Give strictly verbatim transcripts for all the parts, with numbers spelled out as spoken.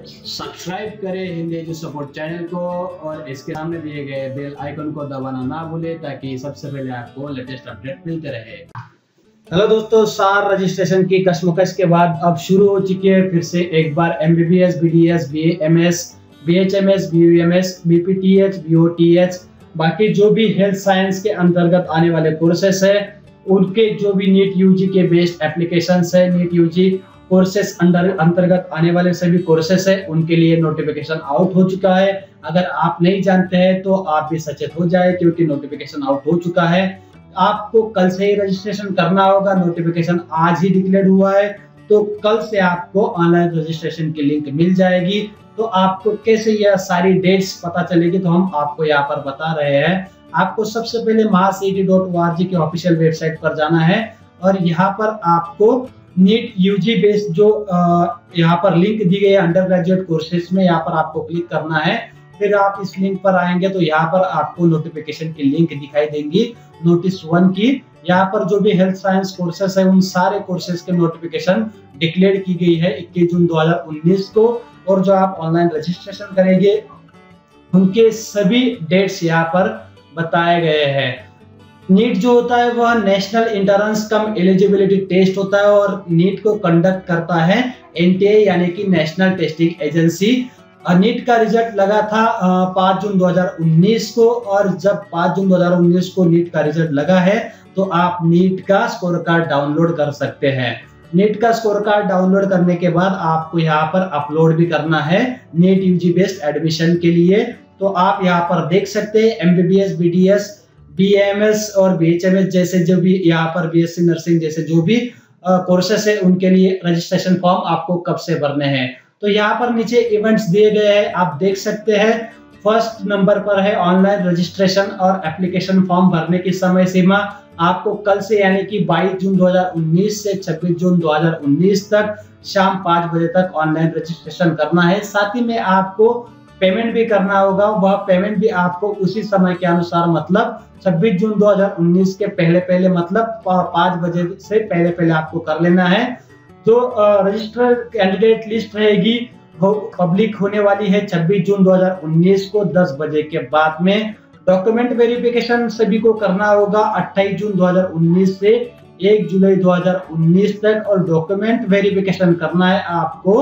Subscribe करें Hindi edu support channel को और इसके सामने दिए गए बेल आइकन को दबाना ना भूलें ताकि सबसे पहले आपको लेटेस्ट अपडेट मिलते रहे। हेलो दोस्तों, सार रजिस्ट्रेशन की कशमकश के बाद अब शुरू हो चुकी है फिर से एक बार MBBS, BDS, BMS, BHMS, BUMS, BPTH, BOTH, बाकी जो भी हेल्थ साइंस के अंतर्गत आने वाले कोर्सेस है उनके जो भी नीट यूजी के बेस्ड एप्लीकेशंस है, नीट यूजी कोर्सेस अंडर अंतर्गत आने वाले सभी कोर्सेस है उनके लिए नोटिफिकेशन आउट हो चुका है। अगर आप नहीं जानते हैं तो आप भी सचेत हो जाए क्योंकि नोटिफिकेशन आउट हो चुका है। आपको कल से ही रजिस्ट्रेशन करना होगा। नोटिफिकेशन आज ही डिक्लेयर हुआ है तो कल से आपको ऑनलाइन रजिस्ट्रेशन की लिंक मिल जाएगी। तो आपको कैसे यह सारी डेट्स पता चलेगी तो हम आपको यहाँ पर बता रहे हैं। आपको सबसे पहले महासीटी डॉट ओ आर जी के ऑफिशियल वेबसाइट पर जाना है और यहाँ पर आपको नीट यूजी बेस्ड जो यहाँ पर लिंक दी गई है अंडर ग्रेजुएट कोर्सेज में, यहाँ पर आपको क्लिक करना है। फिर आप इस लिंक पर आएंगे तो यहाँ पर आपको नोटिफिकेशन की लिंक दिखाई देंगी नोटिस वन की। यहाँ पर जो भी हेल्थ साइंस कोर्सेस है उन सारे कोर्सेज के नोटिफिकेशन डिक्लेयर की गई है इक्कीस जून दो हजार उन्नीस को, और जो आप ऑनलाइन रजिस्ट्रेशन करेंगे उनके सभी डेट्स यहाँ पर बताए गए हैं। नीट जो होता है वह national entrance cum eligibility test होता है और नीट को कंडक्ट करता है एनटीए यानी कि नेशनल टेस्टिंग एजेंसी। नीट का रिजल्ट लगा था पाँच जून दो हजार उन्नीस को, और जब पाँच जून दो हजार उन्नीस को नीट का रिजल्ट लगा है तो आप नीट का स्कोर कार्ड डाउनलोड कर सकते हैं। नीट का स्कोर कार्ड डाउनलोड करने के बाद आपको यहाँ पर अपलोड भी करना है नीट यूजी बेस्ड एडमिशन के लिए। तो आप यहाँ पर देख सकते हैं एमबीबीएस, बीडीएस, बीएमएस और बीएचएमएस जैसे जो भी यहाँ पर बीएससी नर्सिंग जैसे जो भी कोर्सेस है उनके लिए रजिस्ट्रेशन फॉर्म आपको कब से भरने हैं। तो यहाँ पर नीचे इवेंट्स दिए गए हैं, आप देख सकते हैं। फर्स्ट नंबर पर है ऑनलाइन रजिस्ट्रेशन और एप्लीकेशन फॉर्म भरने की समय सीमा आपको कल से यानी कि बाईस जून दो हजार उन्नीस से छब्बीस जून दो हजार उन्नीस तक शाम पाँच बजे तक ऑनलाइन रजिस्ट्रेशन करना है। साथ ही में आपको पेमेंट भी करना होगा। वह पेमेंट भी आपको उसी समय के अनुसार मतलब छब्बीस जून दो हजार उन्नीस के पहले पहले मतलब पाँच बजे से पहले पहले आपको कर लेना है। जो रजिस्टर्ड कैंडिडेट लिस्ट रहेगी वो पब्लिक होने वाली है छब्बीस जून दो हजार उन्नीस को दस बजे के बाद में। डॉक्यूमेंट वेरिफिकेशन सभी को करना होगा अट्ठाईस जून दो हजार उन्नीस से एक जुलाई दो हजार उन्नीस तक, और डॉक्यूमेंट वेरिफिकेशन करना है आपको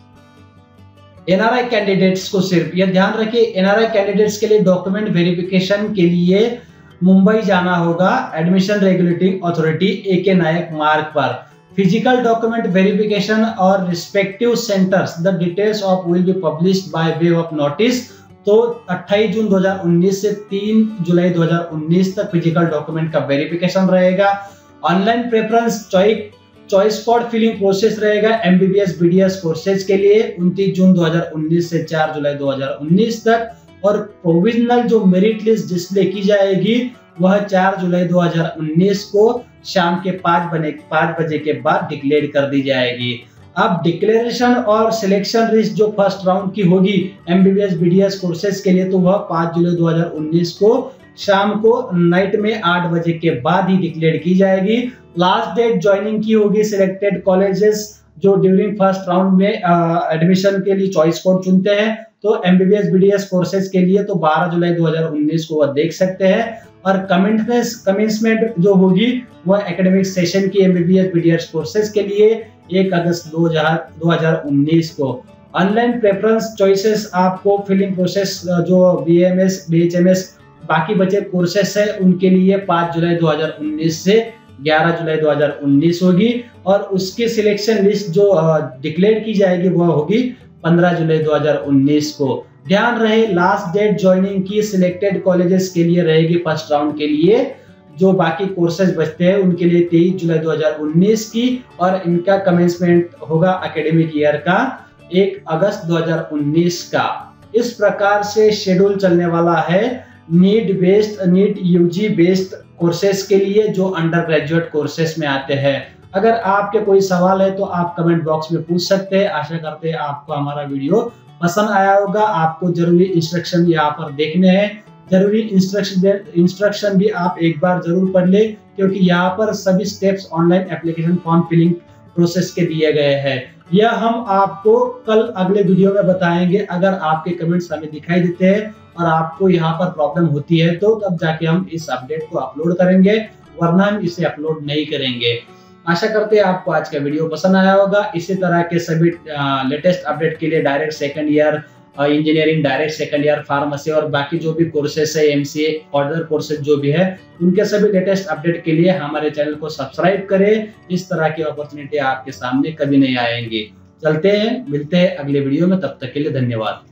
एनआरआई कैंडिडेट्स को सिर्फ। यह ध्यान रखिए एनआरआई कैंडिडेट्स के लिए डॉक्यूमेंट वेरिफिकेशन के लिए मुंबई जाना होगा एडमिशन रेगुलेटिंग अथॉरिटी ए के नायक मार्ग पर। फिजिकल डॉक्यूमेंट वेरिफिकेशन और respective centres the details of will be published by way of notice. तो अट्ठाईस जून दो हजार उन्नीस से तीन जुलाई दो हजार उन्नीस तक फिजिकल डॉक्यूमेंट का वेरिफिकेशन रहेगा। Online preference choice choice code filling process रहेगा एमबीबीएस, बीडीएस कोर्सेज के लिए उनतीस जून दो हजार उन्नीस से चार जुलाई दो हजार उन्नीस तक, और प्रोविजनल जो मेरिट लिस्ट डिस्प्ले की जाएगी वह चार जुलाई दो हजार उन्नीस को शाम के पाँच बजे पाँच बजे के बाद डिक्लेयर कर दी जाएगी। अब डिक्लेरेशन और सिलेक्शन लिस्ट जो फर्स्ट राउंड की होगी एमबीबीएस, बीडीएस कोर्सेज के लिए तो वह पाँच जुलाई दो हजार उन्नीस को शाम को नाइट में आठ बजे के बाद ही डिक्लेयर की जाएगी। लास्ट डेट ज्वाइनिंग की होगी सिलेक्टेड कॉलेजेस जो ड्यूरिंग फर्स्ट राउंड में एडमिशन के लिए चॉइस कोड चुनते हैं। तो एमबीबीएस, बीडीएस कोर्सेज के लिए तो बारह जुलाई दो हजार उन्नीस को वह देख सकते हैं, और कमेंसमेंट जो होगी वह एकेडमिक सेशन की एमबीबीएस, बीडीएस कोर्सेज के लिए एक अगस्त दो हजार उन्नीस को। ऑनलाइन प्रेफरेंस चॉइसेस आपको फिलिंग प्रोसेस जो बीएमएस, बीएचएमएस बाकी बचे कोर्सेस है उनके लिए पाँच जुलाई दो हजार उन्नीस से ग्यारह जुलाई दो हजार उन्नीस होगी, और उसकी सिलेक्शन लिस्ट जो डिक्लेयर की जाएगी वह होगी पंद्रह जुलाई दो हजार उन्नीस को। ध्यान रहे लास्ट डेट ज्वाइनिंग की सिलेक्टेड कॉलेजेस के लिए रहेगी फर्स्ट राउंड के लिए। जो बाकी कोर्सेज बचते हैं उनके लिए तेईस जुलाई दो हजार उन्नीस की, और इनका कमेंसमेंट होगा एकेडमिक ईयर का एक अगस्त दो हजार उन्नीस का। इस प्रकार से शेड्यूल चलने वाला है NEET based NEET UG based courses के लिए जो अंडर ग्रेजुएट कोर्सेज में आते हैं। अगर आपके कोई सवाल है तो आप कमेंट बॉक्स में पूछ सकते हैं। आशा करते हैं आपको हमारा वीडियो पसंद आया होगा। आपको जरूरी इंस्ट्रक्शन यहाँ पर देखने हैं, जरूरी इंस्ट्रक्शन इंस्ट्रक्शन भी आप एक बार जरूर पढ़ ले क्योंकि यहाँ पर सभी steps online application form filling process के दिए गए हैं। यह हम आपको कल अगले वीडियो में बताएंगे। अगर आपके कमेंट्स हमें दिखाई देते हैं और आपको यहाँ पर प्रॉब्लम होती है तो तब जाके हम इस अपडेट को अपलोड करेंगे, वरना हम इसे अपलोड नहीं करेंगे। आशा करते हैं आपको आज का वीडियो पसंद आया होगा। इसी तरह के सभी लेटेस्ट अपडेट के लिए direct second year engineering, direct second year pharmacy और बाकी जो भी कोर्सेस है, एमसीए अदर कोर्सेज जो भी है, उनके सभी लेटेस्ट अपडेट के लिए हमारे चैनल को सब्सक्राइब करें। इस तरह की अपॉर्चुनिटी आपके सामने कभी नहीं आएंगी। चलते हैं, मिलते हैं अगले वीडियो में, तब तक के लिए धन्यवाद।